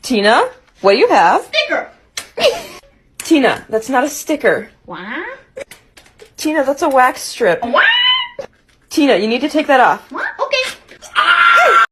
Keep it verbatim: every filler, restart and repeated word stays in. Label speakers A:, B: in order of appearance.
A: Tina, what do you have?
B: Sticker.
A: Tina, that's not a sticker.
B: What?
A: Tina, that's a wax strip.
B: What?
A: Tina, you need to take that off.